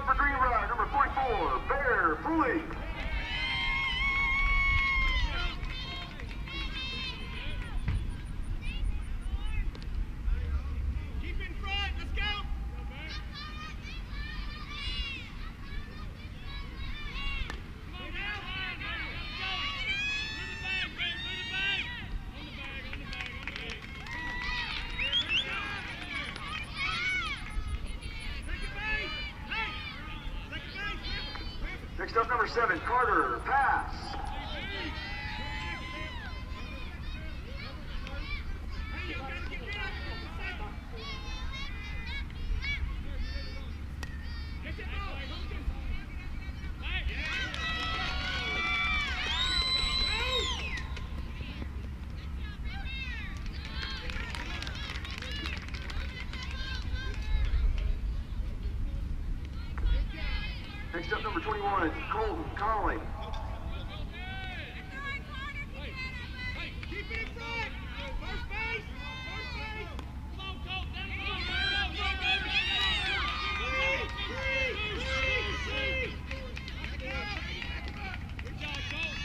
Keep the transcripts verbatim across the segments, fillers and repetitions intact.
up for green ride, number forty-four, Bear Fully. Next up, number seven, Carter, pass. Next up, number twenty-one, Colton Conley. Keep it in front! First base! First base! Come on, Colton! Down the line! Good job, Colton!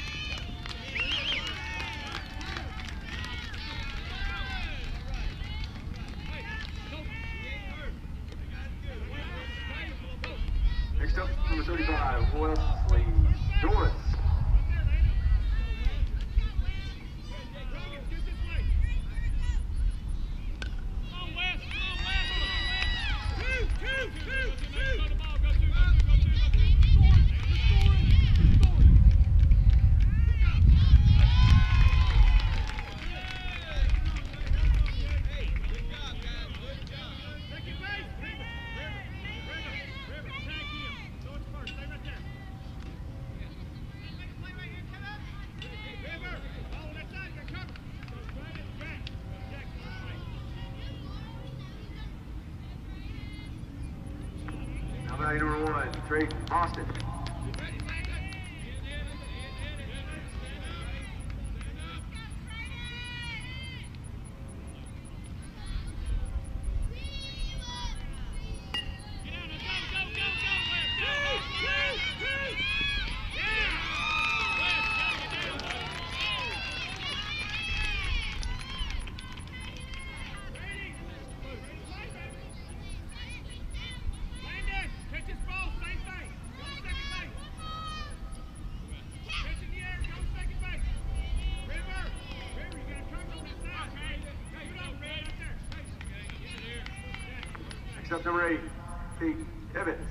Next up, number thirty-five, Wesley Doris. Number one, Drake Austin. Next up, number eight, Pete Evans.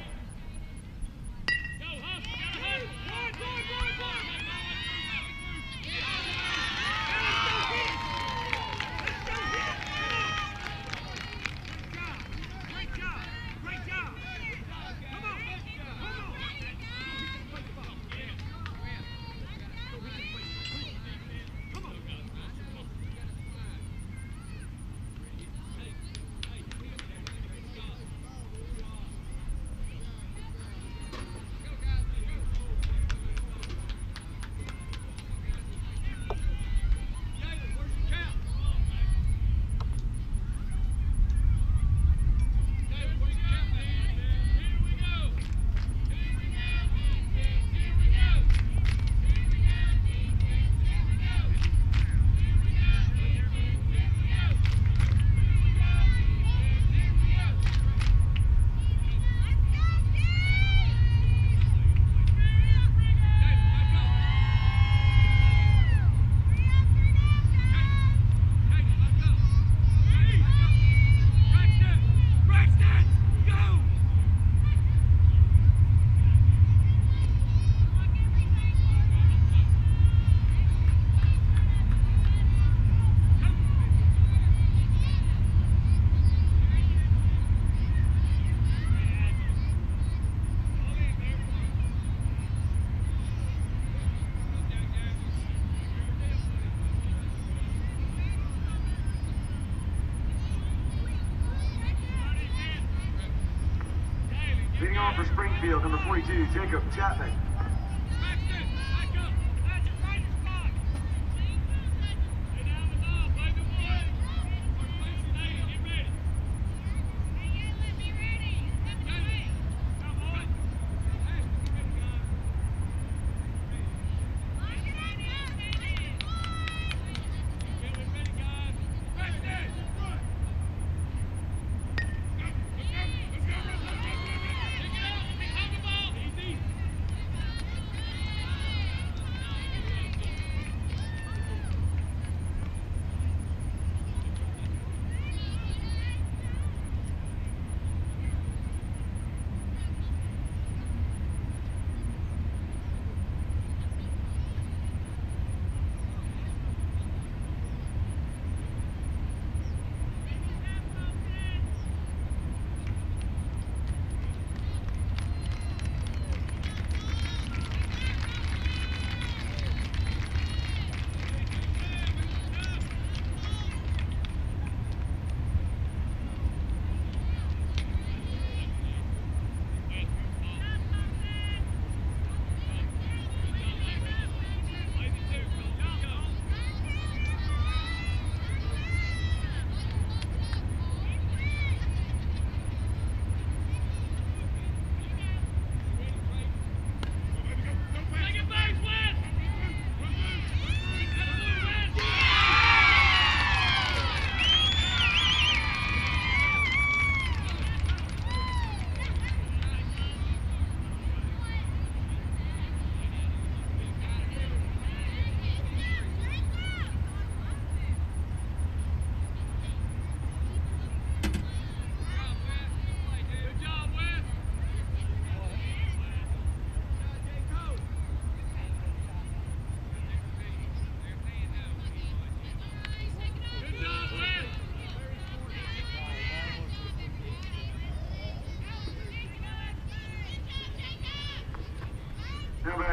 Leading off for Springfield, number forty-two, Jacob Chapman.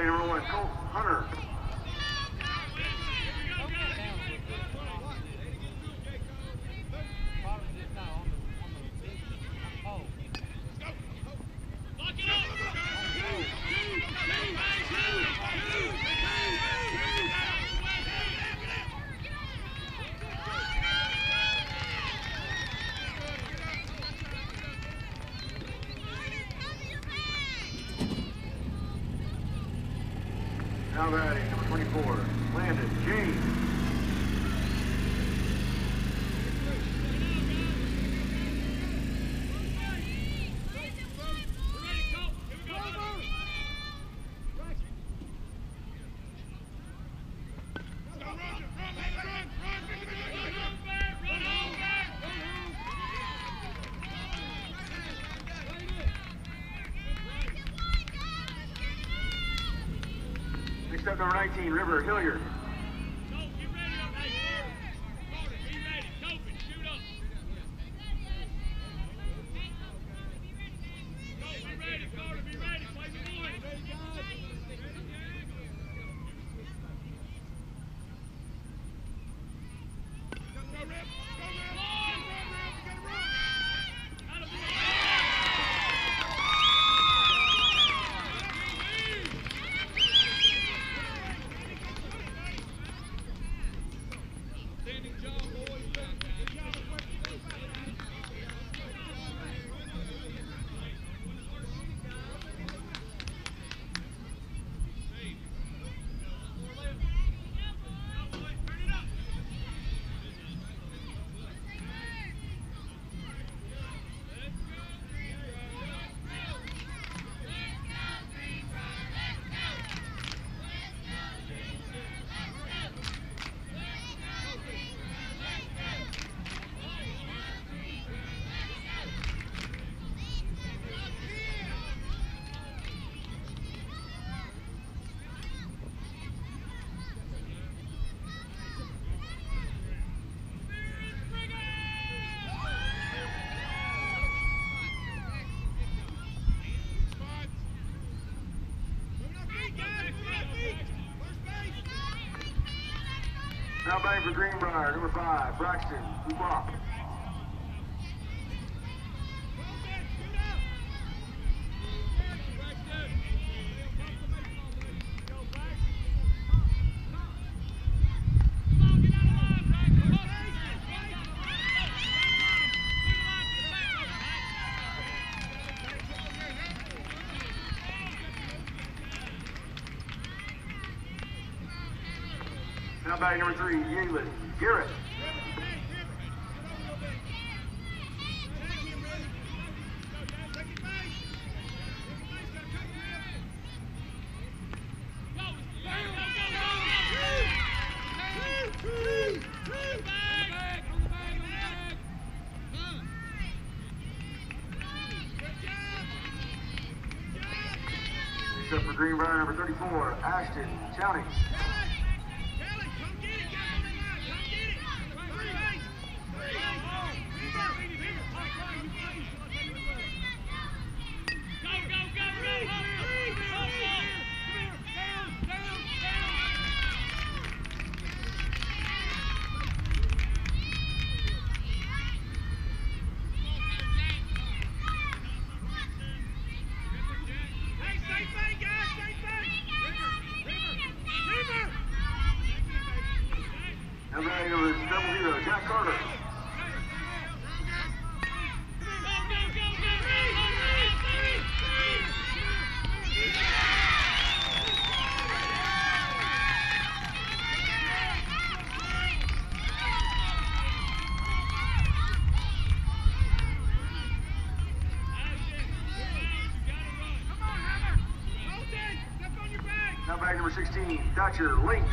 by number one, Colt Hunter. Now batting, number twenty-four, Landon James. Next up, number nineteen, River Hilliard. Now batting for Greenbrier, number five, Braxton Dubois. Now batting number three, Yalen Garrett. Next up for Greenbrier, number thirty-four, Ashton Chowning. Number eight, number double zero, Jack Carter. Now back number sixteen, Dutcher Link.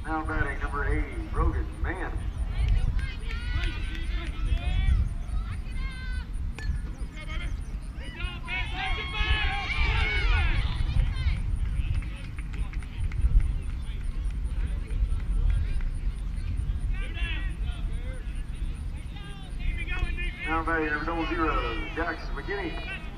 Now batting number eighty, Brogan Mann. Now batting number double zero, Jackson McKinney.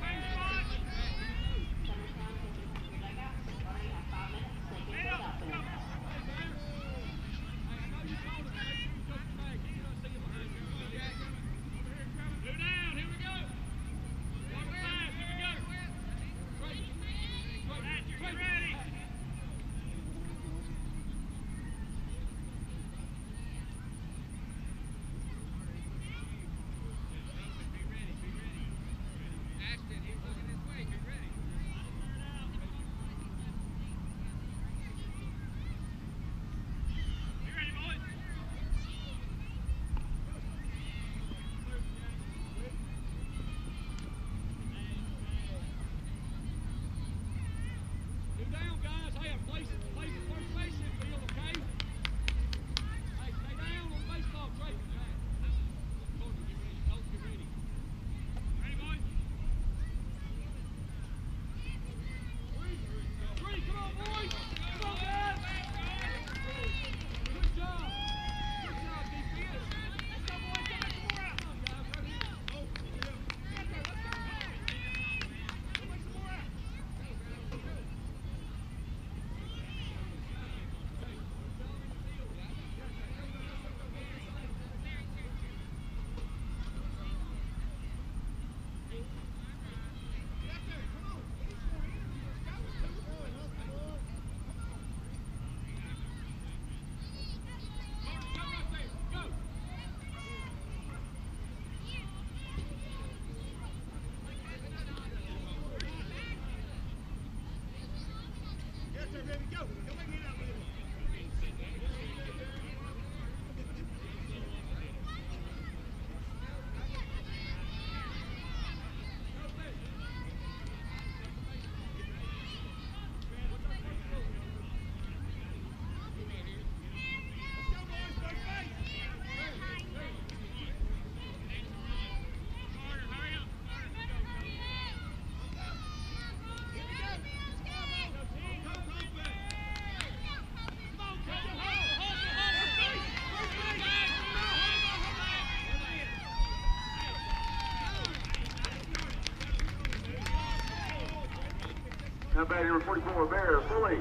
Now batting number forty-four, Bear Foley.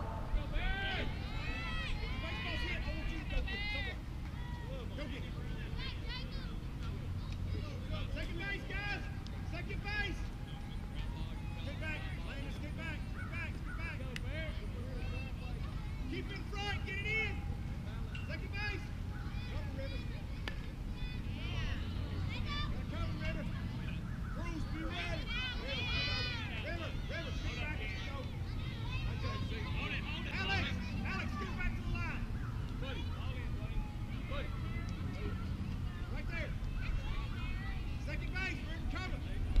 Second base, guys! Second base! Get back, Landis, get back, get back, get back. Keep in front, get it in! Second base! Cover, River. Gotta cover, River. Cruz, be ready. River, River, River, get back, let's go. Hold it, hold it. Alex, Alex, get back to the line. Buddy, all in, buddy. Buddy. Right there. Second base, we're in cover.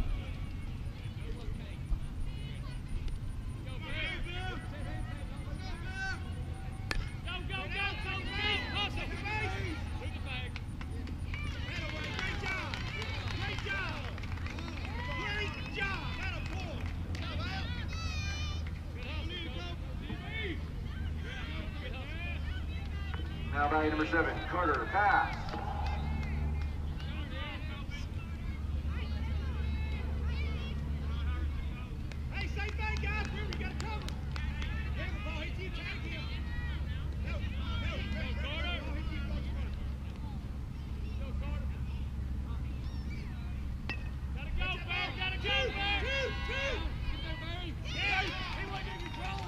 Go, Bill. Go, go, go, go, go. Hustle. Second base. To the bag. Great job. Great job. Great job. Got a pull. Good hustle. Now batting number seven, Carter Pass. Hey, same thing, guys. River, you got to cover. Get the ball, hit you, tag him. No, no, River, River, ball hit you, ball you run. Go, Carter. Gotta go, Bear, gotta go, Bear. Two, two. Get there, Barry. Yeah, he wasn't in control.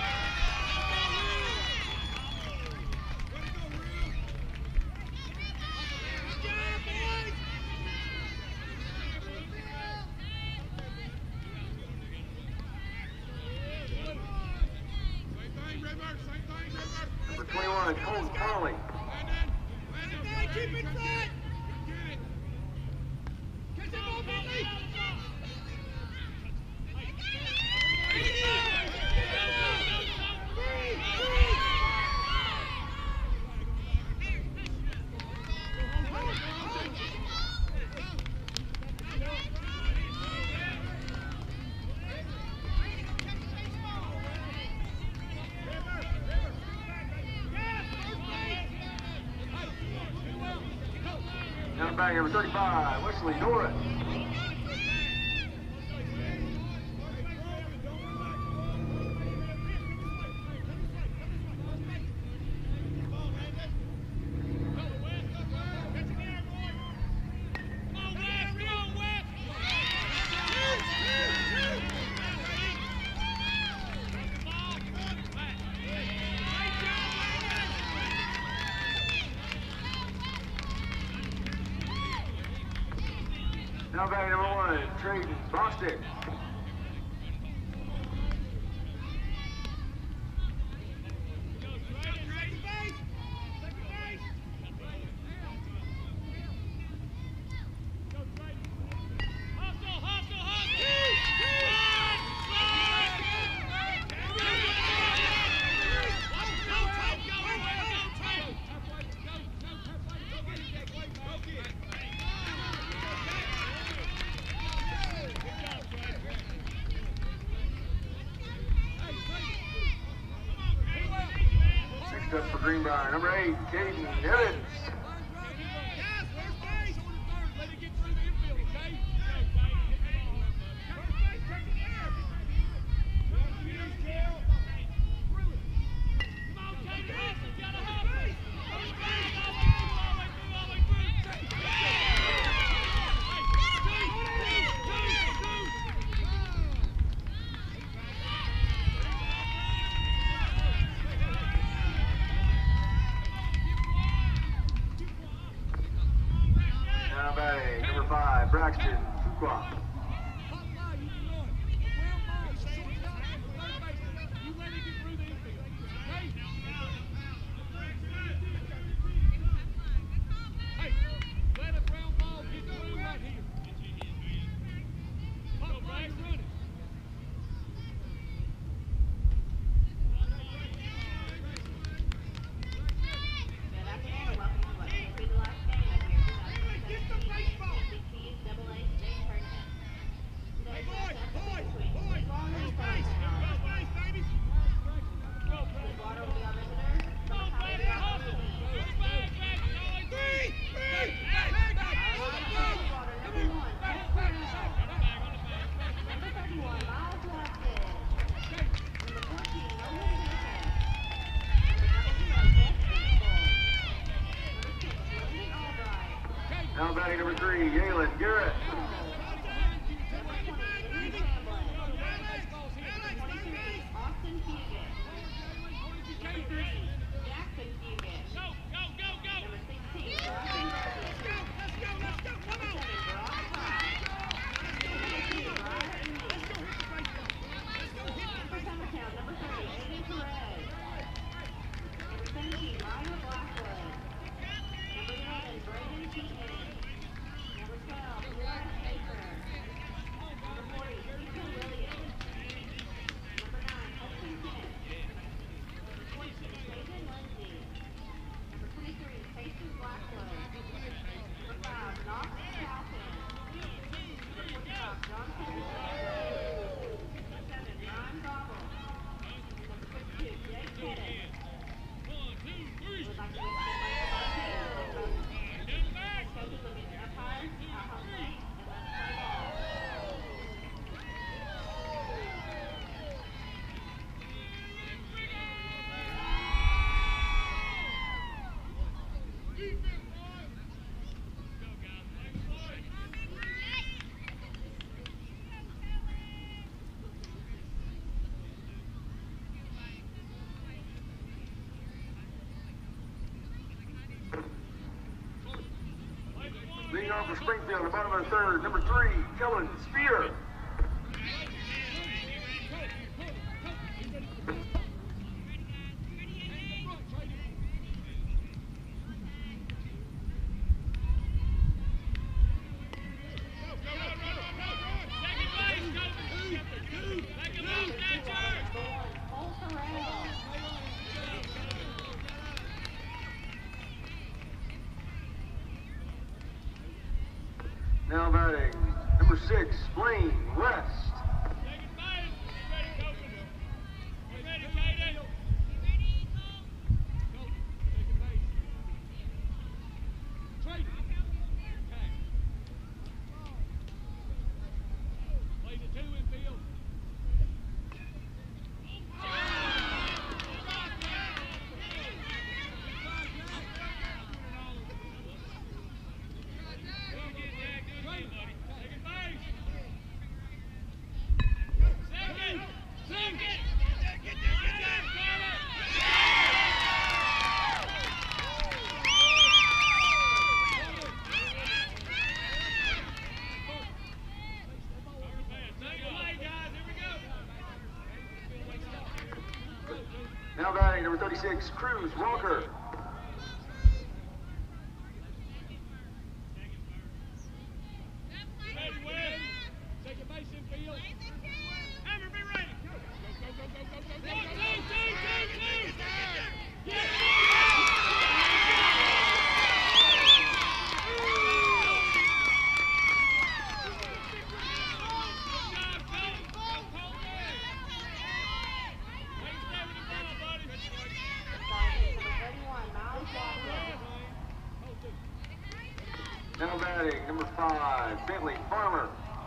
Way to go, Real. Good job, boys. Same thing, River. Same thing, River. Number twenty-one, Colton Conley. Landon. Landon. Hey, keep in front. Get it. Catch that ball, Bentley. batting number thirty-five, Wesley Norris. Now batting number one, Trayton Bostic. Up for Greenbrier, number eight, Caden Evans. Now batting number five, Braxton Fuqua. Now batting number three, Yalen Garrett. Leading off for Springfield, the bottom of the third, number three, Kellen Spear. Now batting, number six, Blaine West. thirty-six, Cruz Walker. Now batting, number five, Bentley Farmer.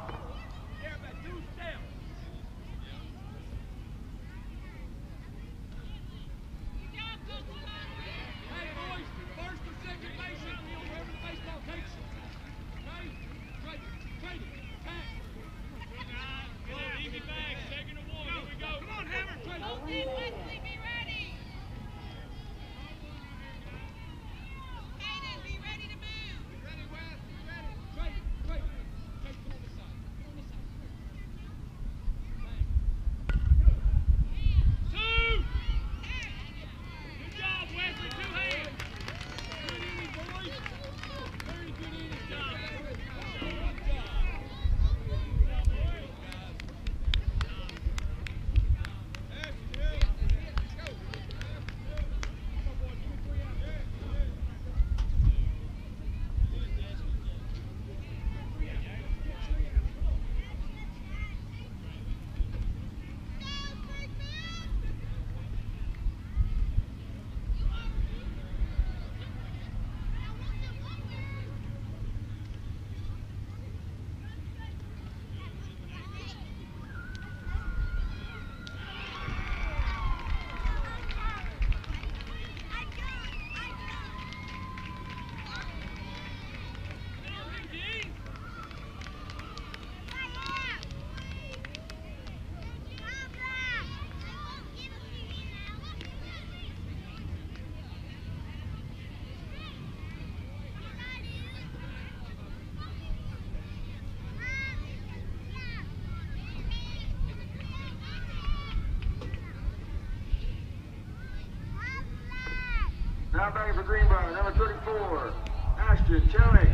Now batting for Greenbrier, number thirty-four, Ashton Kelly.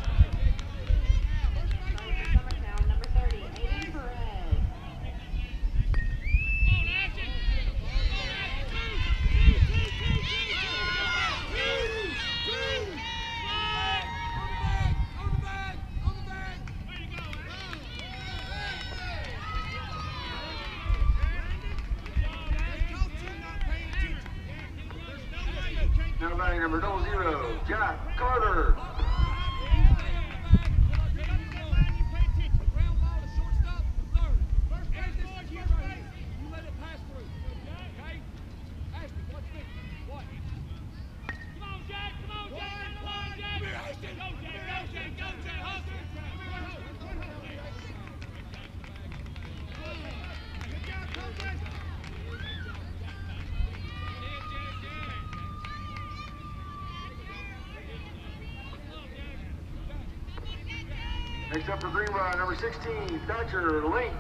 Summertown, number thirty, Aiden Perez. Now batting number double zero, Jack Carter. Next up for Greenbrier, number sixteen, Thatcher Link.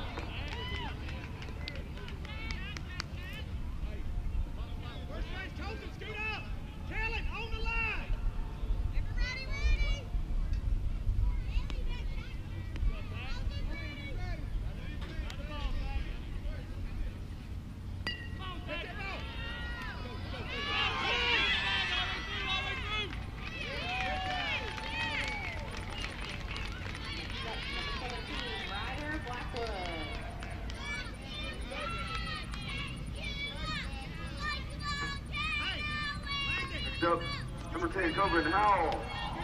Next up, number ten, Coburn Howell.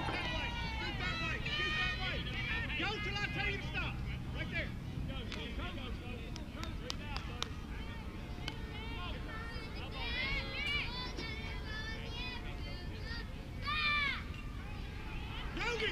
Go till I tell you to stop. Right there. Yogi!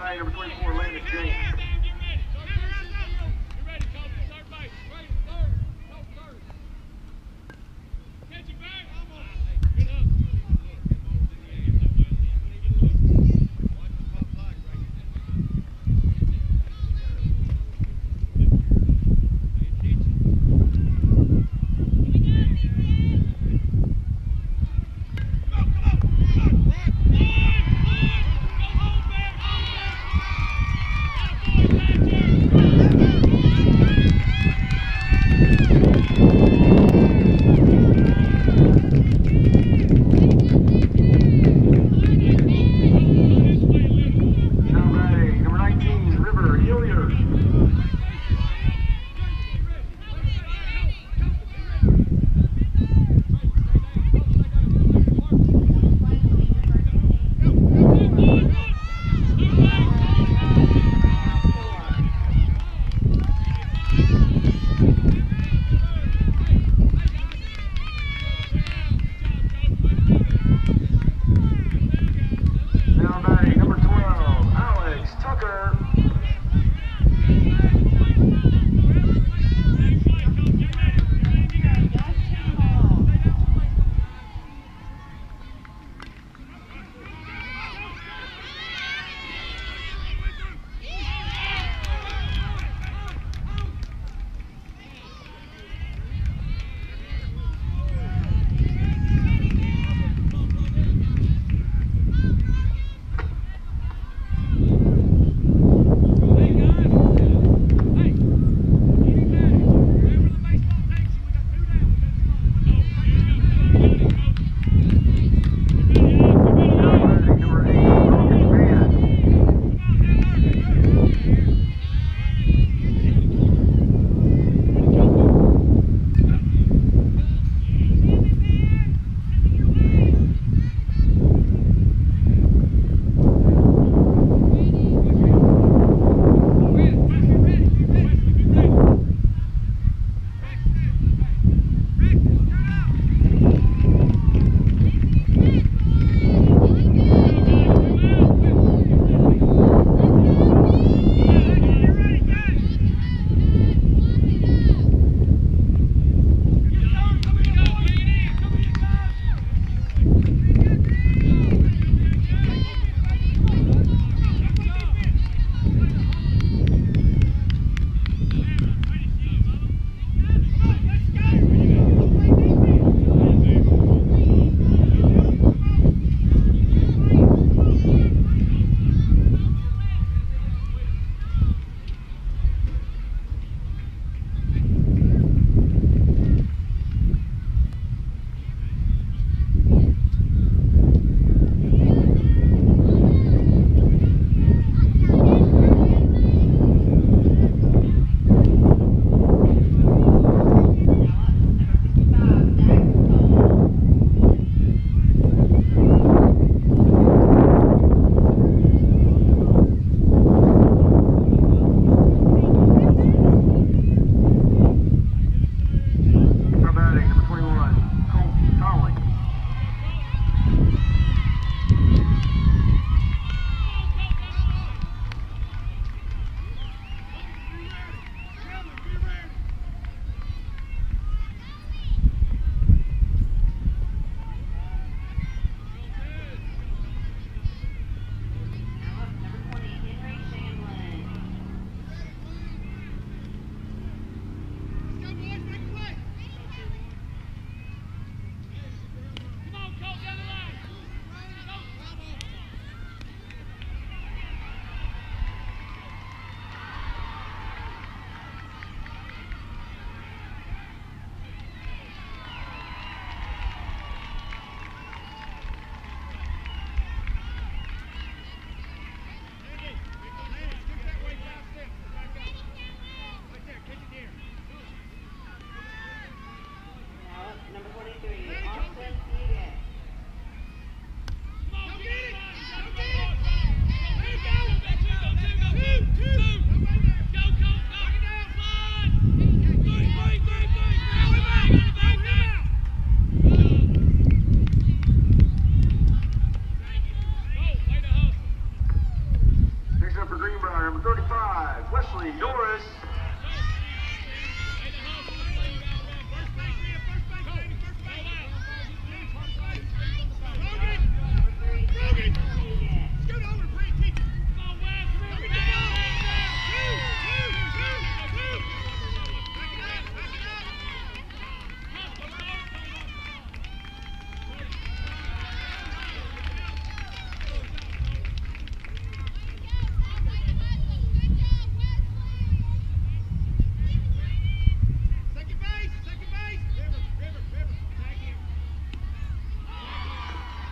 flag number twenty-four, Landon James. Go home, man!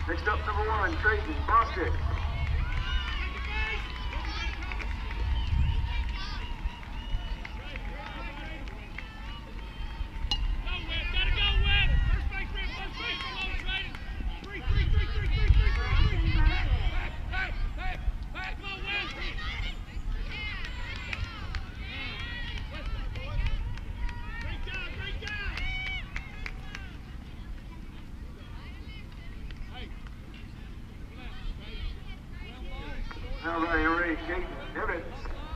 Next up, number one, Trayton Bostic. Now by Henry Caden Evans.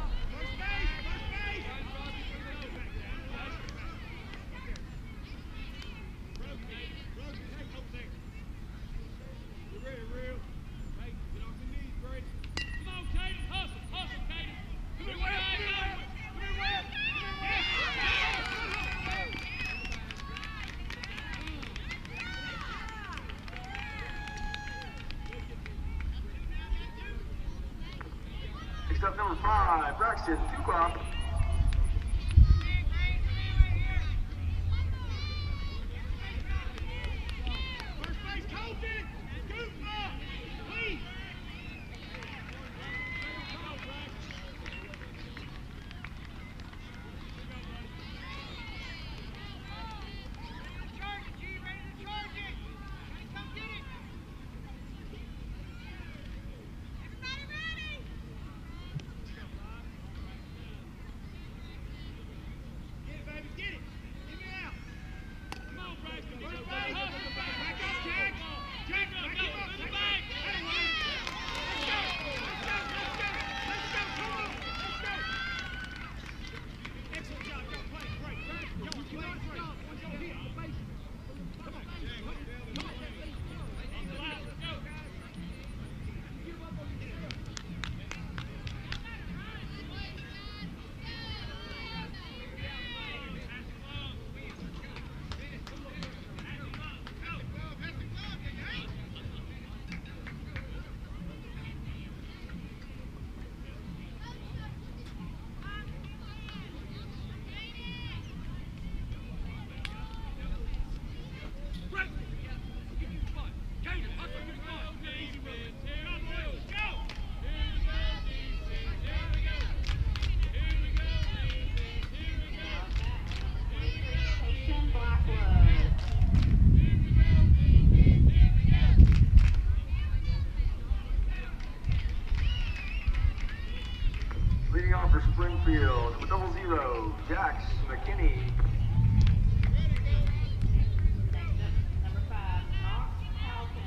Next up, number five, Braxton Dukop. Leading off for Springfield, number double zero, Jax McKinney. Number five, Knox Halton.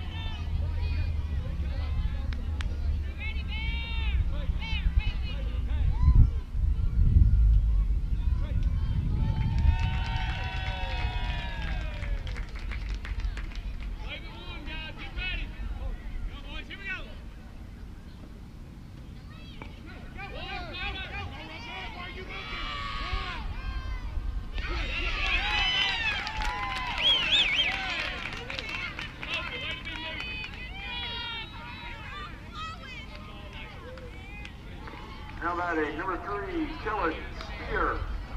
Now batting, number three, Kellen Spear.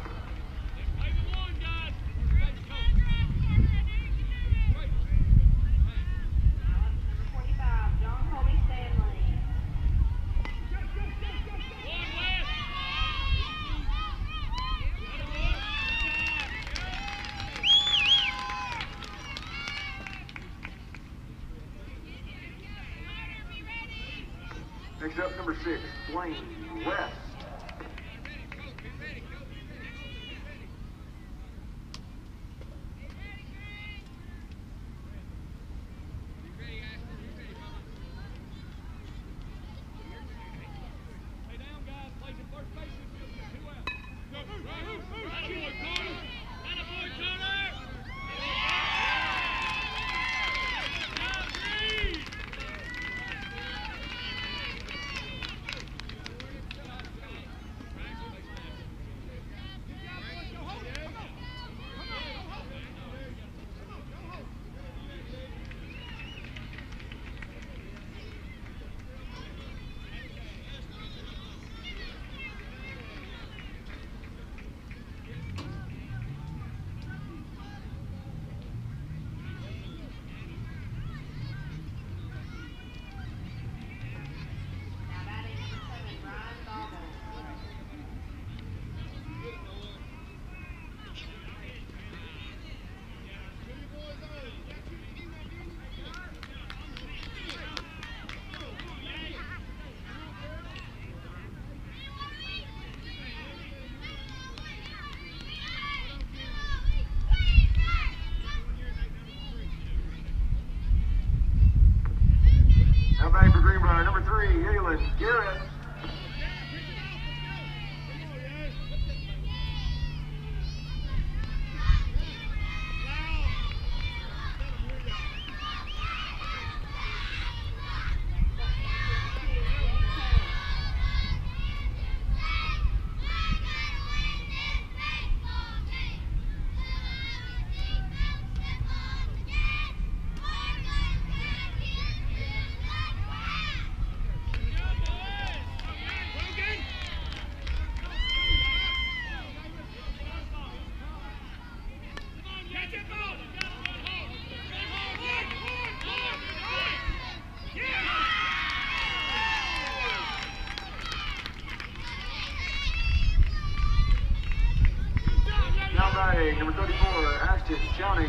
Number twenty-five, John Colby Stanley. Next up, number six, Blaine West. batting for Greenbrier, number three, Galen Garrett. Now batting, number thirty-four, Ashton Chowning.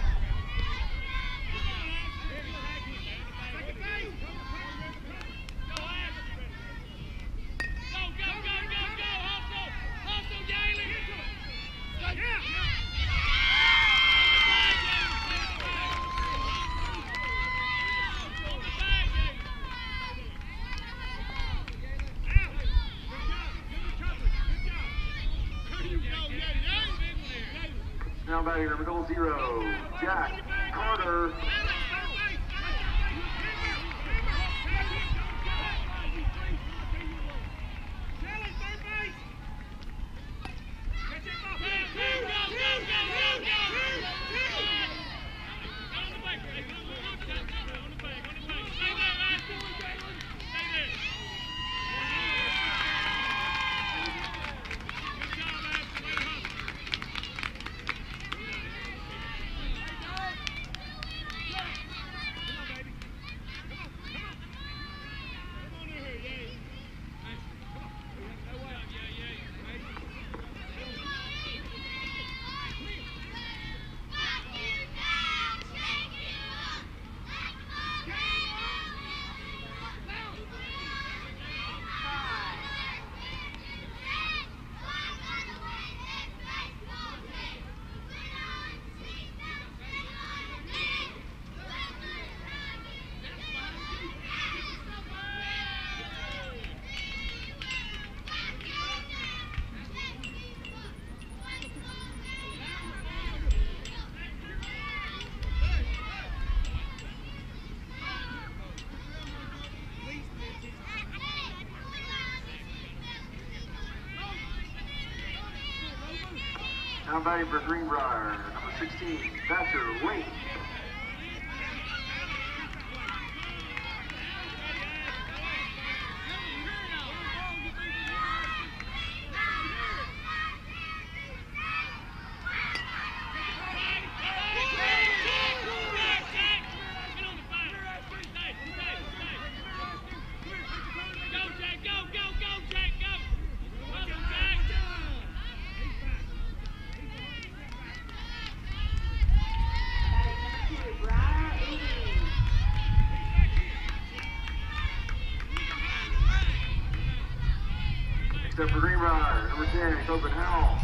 Now batting, number double zero, Jack Carter. Now batting for Greenbrier, number sixteen, Thatcher Link. Except for Greenbrier, number ten, Copen Howell.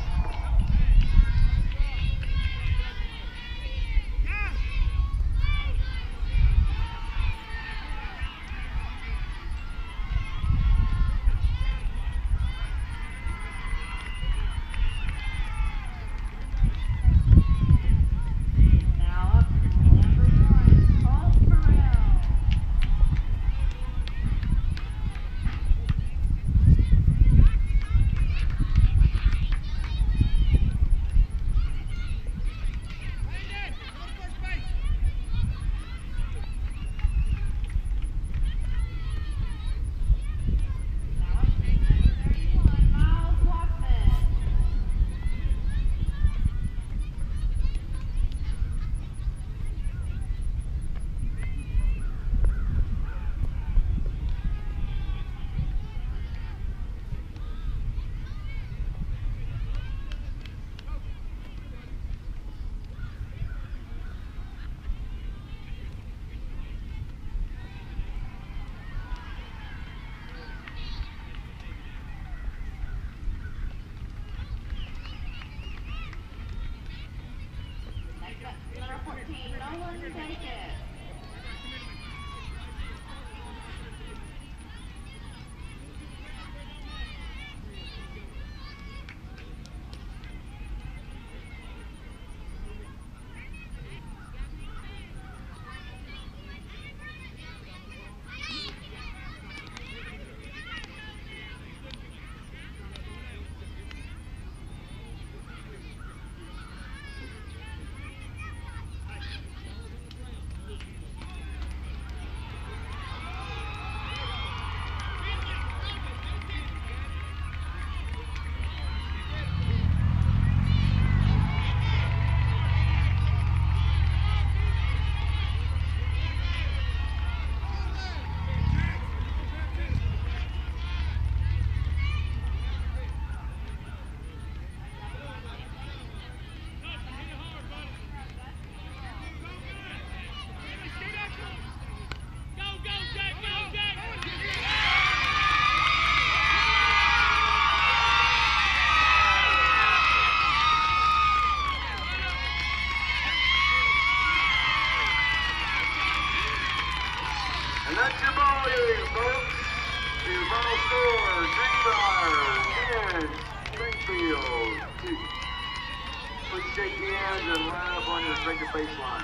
Now up, number one, Paul Farrell. And that's your ball game, folks. The final score, Greenbrier ten, Springfield two. Please shake hands and line up on your respective baseline.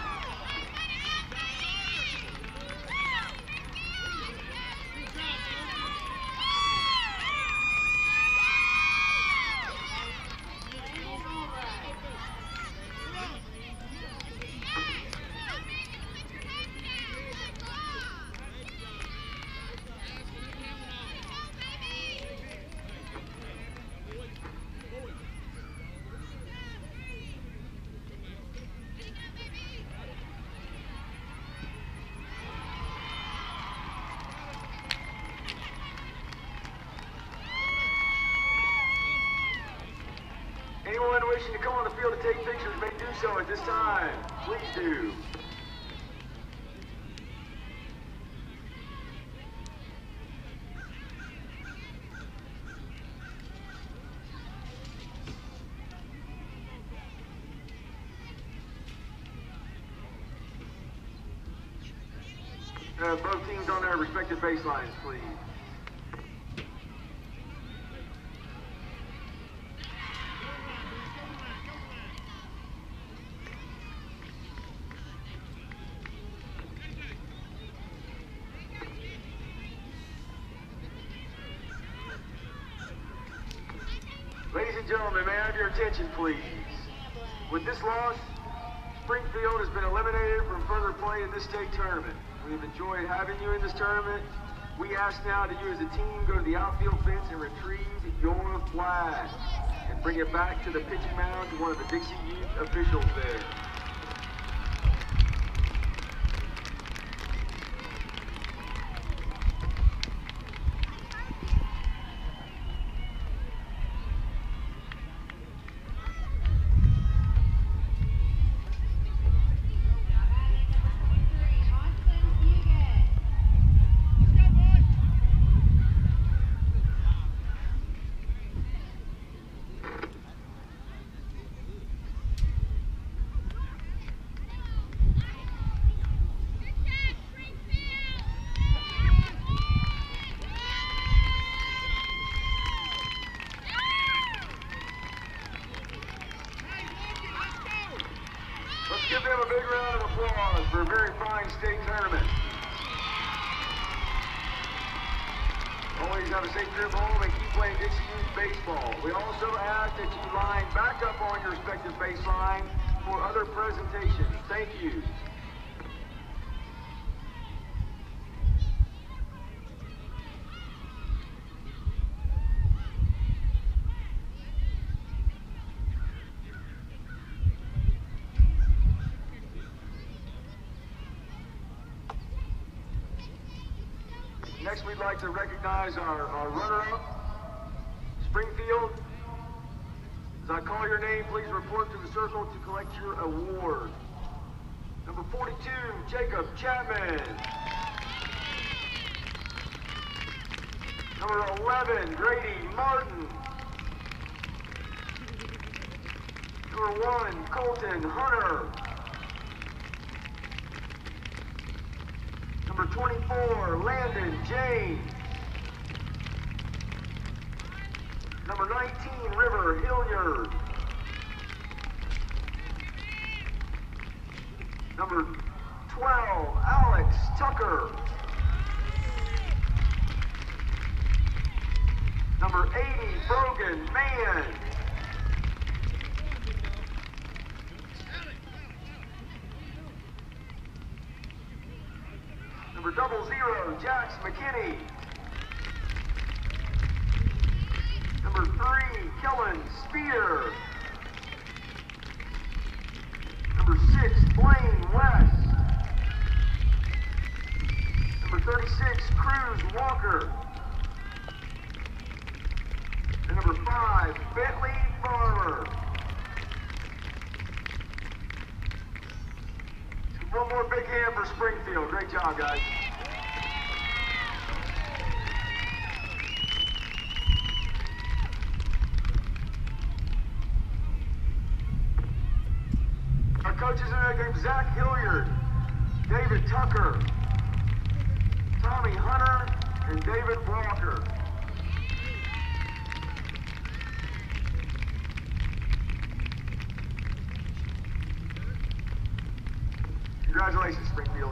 Anyone wishing to come on the field to take pictures may do so at this time. Please do. Uh, both teams on their respective baselines, please. Ladies and gentlemen, may I have your attention, please? With this loss, Springfield has been eliminated from further play in this state tournament. We have enjoyed having you in this tournament. We ask now that you as a team go to the outfield fence and retrieve your flag and bring it back to the pitching mound to one of the Dixie Youth officials there. Let's give them a big round of applause for a very fine state tournament. Always have a safe trip home and keep playing Dixie Youth baseball. We also ask that you line back up on your respective baseline for other presentations. Thank you. Next, we'd like to recognize our, our runner-up, Springfield. As I call your name, please report to the circle to collect your award. Number forty-two, Jacob Chapman. Number eleven, Grady Martin. Number one, Colton Hunter. Number twenty-four, Landon James. Number nineteen, River Hilliard. Number twelve, Alex Tucker. Number eighty, Brogan Mann. Number double zero, Jax McKinney. Number three, Kellen Spear. Number six, Blaine West. Number thirty-six, Cruz Walker. And number five, Bentley Farmer. One more big hand for Springfield. Great job, guys. Our coaches in that game, Zach Hilliard, David Tucker, David Walker. Congratulations, Springfield.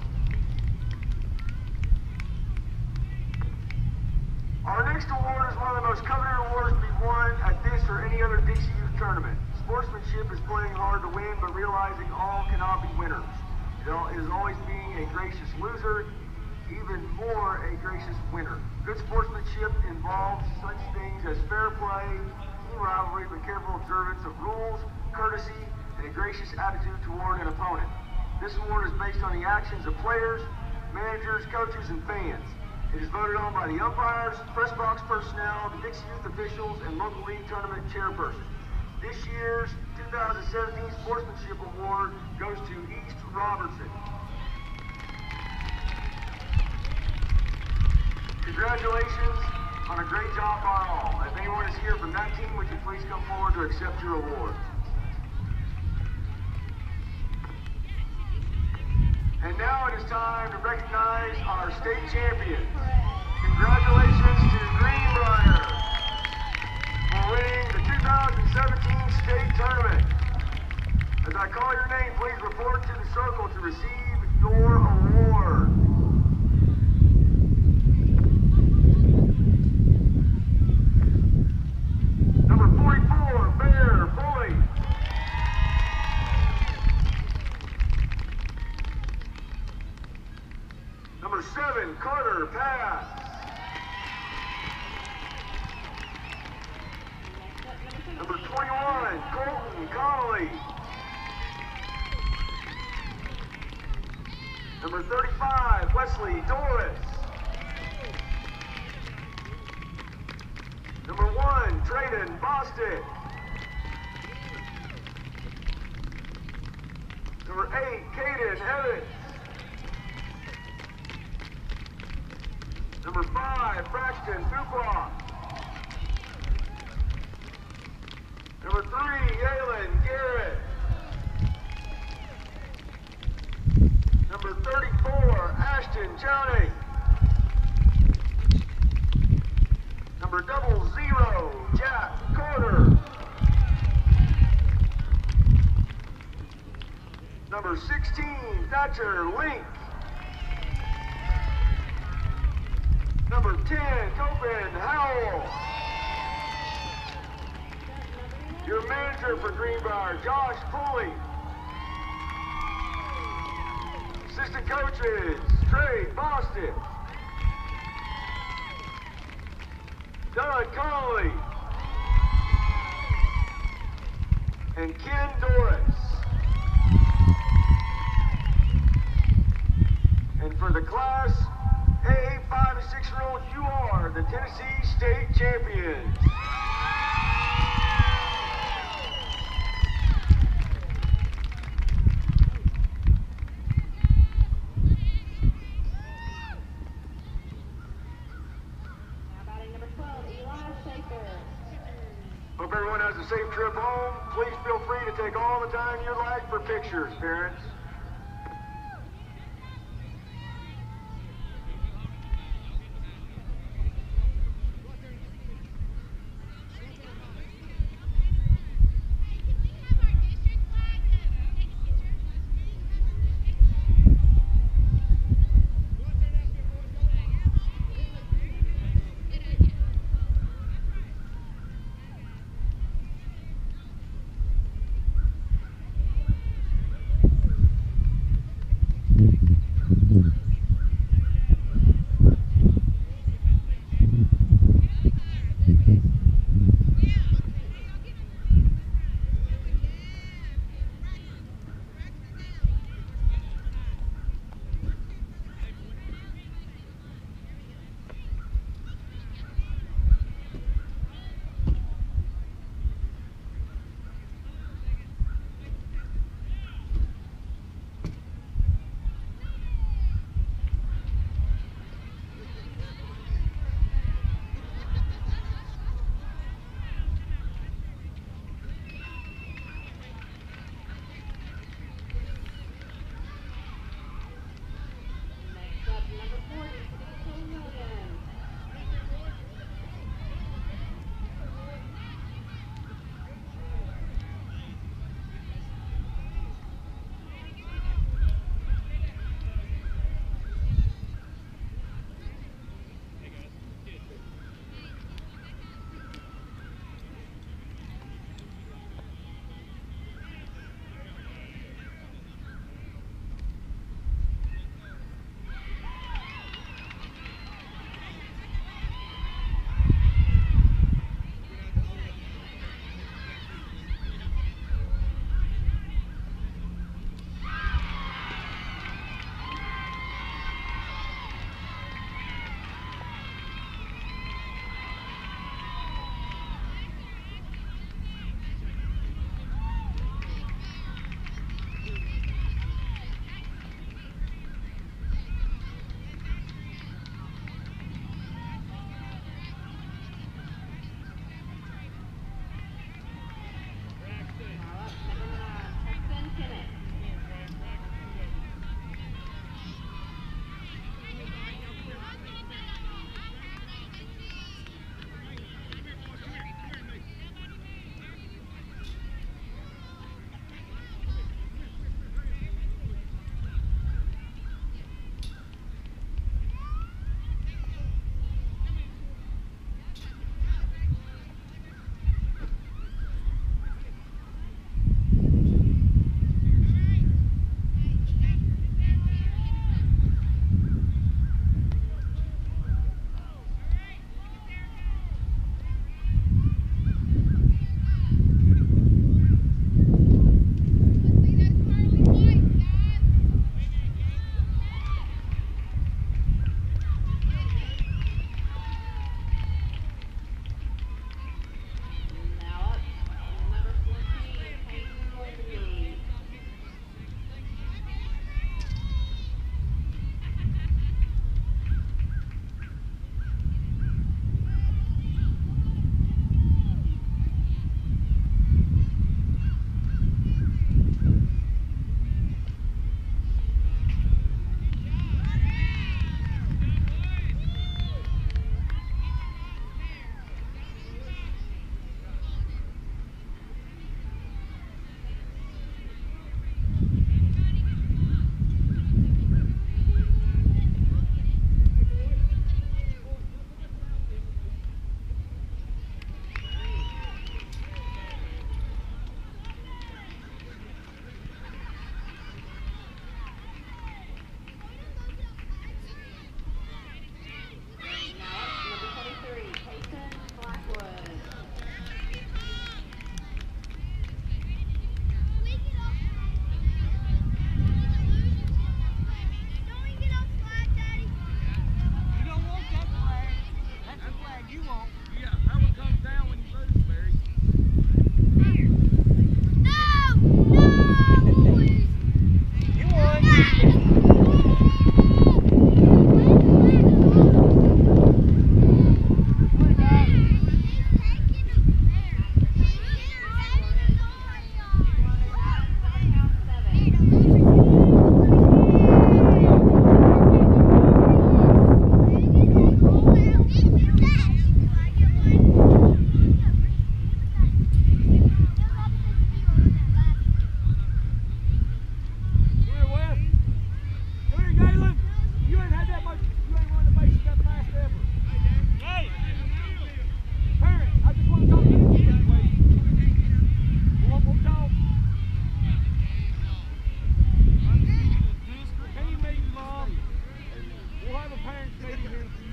Our next award is one of the most coveted awards to be won at this or any other Dixie Youth Tournament. Sportsmanship is playing hard to win, but realizing all cannot be winners. It is always being a gracious loser, even more a gracious winner. Good sportsmanship involves such things as fair play, team rivalry, but careful observance of rules, courtesy, and a gracious attitude toward an opponent. This award is based on the actions of players, managers, coaches, and fans. It is voted on by the umpires, press box personnel, the Dixie Youth officials, and local league tournament chairperson. This year's two thousand seventeen Sportsmanship Award goes to East Robertson. Congratulations on a great job by all. If anyone is here from that team, would you please come forward to accept your award? And now it is time to recognize our state champions. Congratulations to Greenbrier for winning the two thousand seventeen state tournament. As I call your name, please report to the circle to receive your award. Number forty-four, Bear Bully. Number seven, Carter Pass. Number twenty-one, Colton Connolly. Number thirty-five, Wesley Doris. Number one, Trayden Bostic. Number eight, Caden Evans. Number five, Braxton Dubois. Number three, Yalen Garrett. Number thirty-four, Ashton Johnny. Number double zero, Jack Carter. Number sixteen, Thatcher Link. Number ten, Coben Howell. Your manager for Greenbrier, Josh Pulley. Assistant coaches, Trey Boston, Don Connolly, and Ken Doris. And for the class A A five and six year olds, you are the Tennessee State Champions. Hope everyone has a safe trip home. Please feel free to take all the time you'd like for pictures, parents. parents meeting here in a few